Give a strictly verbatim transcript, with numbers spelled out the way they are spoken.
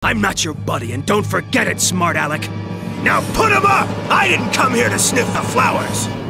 I'm not your buddy, and don't forget it, smart Alec. Now put him up! I didn't come here to sniff the flowers!